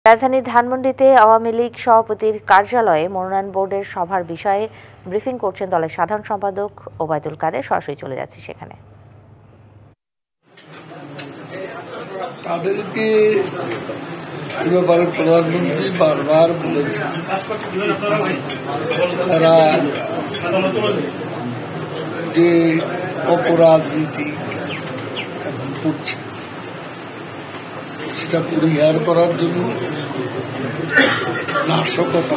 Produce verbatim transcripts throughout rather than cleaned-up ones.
রাজধানীর ধানমন্ডিতে আওয়ামী লীগ সভাপতির কার্যালয়ে মনোনয়ন বোর্ডের সভার বিষয়ে ব্রিফিং করছেন দলের সাধারণ সম্পাদক ওবায়দুল কাদের। সরাসরি চলে যাচ্ছে সেখানে। তাদেরকে এই ব্যাপারে প্রধানমন্ত্রী বারবার বলেছেন তারা যে অপরাজনীতি এখন করছে সেটা পরিহার করার জন্য নাশকতা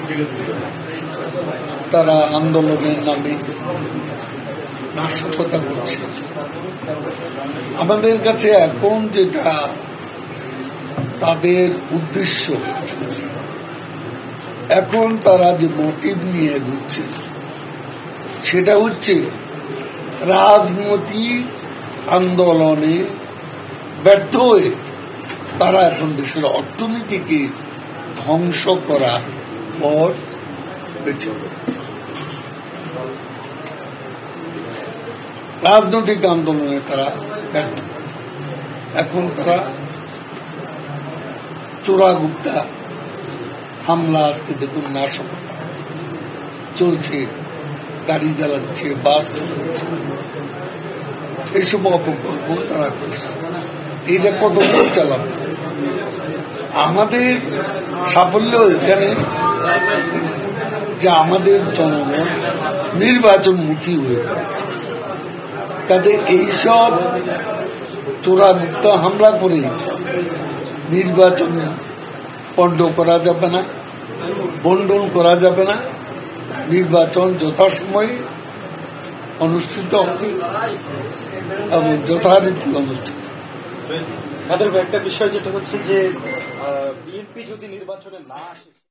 তারা আন্দোলনের নামে নাশকতা করছে। আমাদের কাছে এখন যেটা তাদের উদ্দেশ্য, এখন তারা যে মোটিভ নিয়ে ঘুরছে সেটা হচ্ছে রাজনৈতিক আন্দোলনে ব্যর্থ হয়ে তারা এখন দেশের অর্থনীতিকে ধ্বংস করা পথ বেছে নিয়েছে। রাজনৈতিক আন্দোলনে তারা ব্যর্থ, এখন তারা চোরাগুপ্তা হামলা, আজকে দেখুন নাশকতা চলছে, গাড়ি চালাচ্ছে, বাস চালাচ্ছে, এইসব অপকল্প তারা করছে। এইটা কতদিন চালাবে? আমাদের সাফল্য এখানে যে আমাদের জনগণ নির্বাচনমুখী হয়ে পড়েছে, কাজে এইসব চোরাগুপ্ত হামলা করে নির্বাচন পণ্ড করা যাবে না, বন্ডল করা যাবে না। নির্বাচন যথাসময়ে অনুষ্ঠিত হবে এবং যথারীতি অনুষ্ঠিত। তাদের একটা বিষয় যেটা হচ্ছে যে বিএনপি যদি নির্বাচনে না আসে